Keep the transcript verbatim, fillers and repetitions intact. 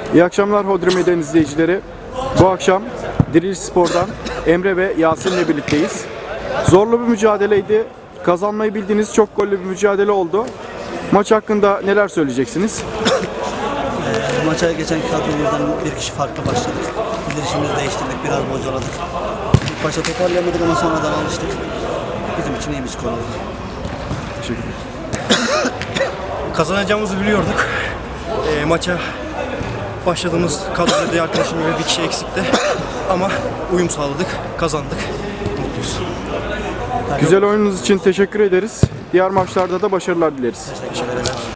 İyi akşamlar Hodri Meydan izleyicileri. Bu akşam Diriliş Spor'dan Emre ve Yasin'le birlikteyiz. Zorlu bir mücadeleydi. Kazanmayı bildiğiniz çok gollü bir mücadele oldu. Maç hakkında neler söyleyeceksiniz? E, maça geçen kadromuzdan bir kişi farklı başladık. Dirişimizi değiştirdik, biraz bocaladık. İlk başta toparlayamadık ama sonradan alıştık. Bizim için iyi bir skor oldu. Teşekkür ederim. Kazanacağımızı biliyorduk. E, maça başladığımız kadroda diğer arkadaşım gibi bir kişi eksikti. Ama uyum sağladık, kazandık. Mutluyuz. Güzel oyununuz için teşekkür ederiz. Diğer maçlarda da başarılar dileriz. Teşekkür ederim.